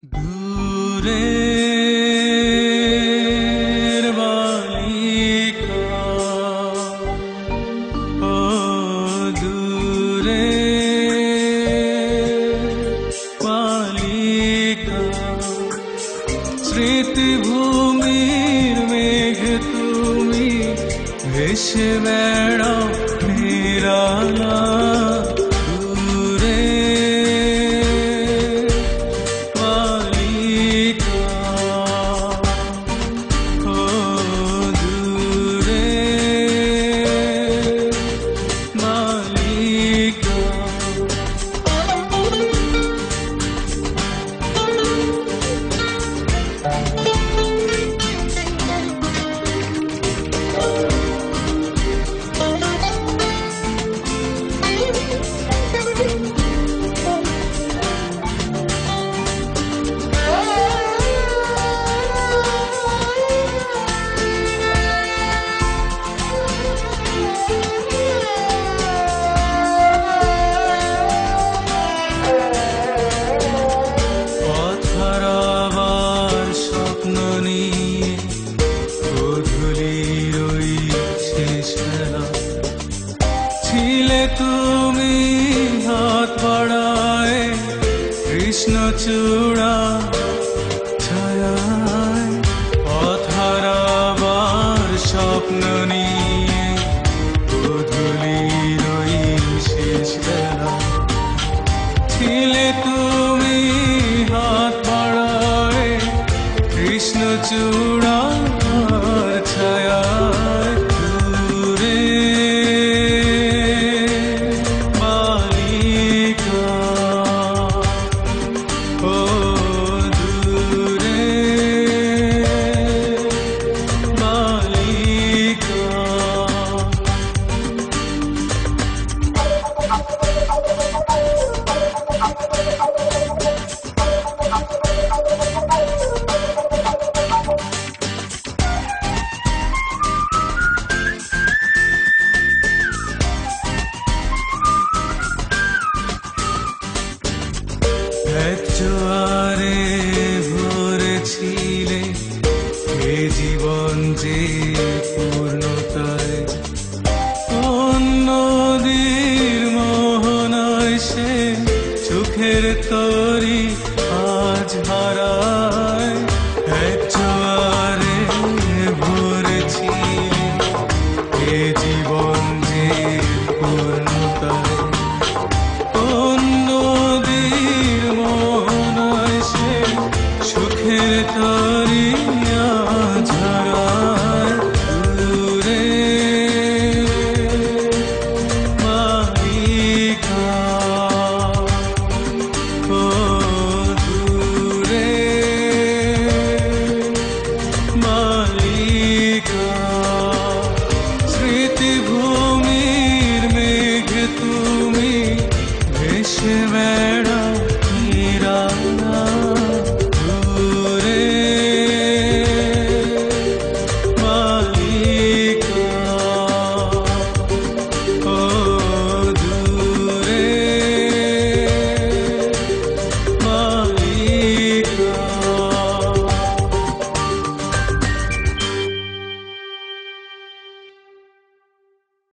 দূরের বালিকা, ও দূরের বালিকা, স্মৃতিভূমির মেঘ তুমি ভেসে বেড়াও নিরালা। ছিলে তুমি হাত বাড়ায় কৃষ্ণচূড়া ছায়ায়, পথ হারাবার স্বপ্ন নিয়ে গোধূলির ওই শেষ বেলা। ছিলে তুমি হাত বাড়ায় কৃষ্ণচূড়ার ছায়ায়, জোয়ারে ভরেছিলে এ জীবন যে পূর্ণতায়, কোন নদীর মোহনায় সে চোখের তরি আজ হারা।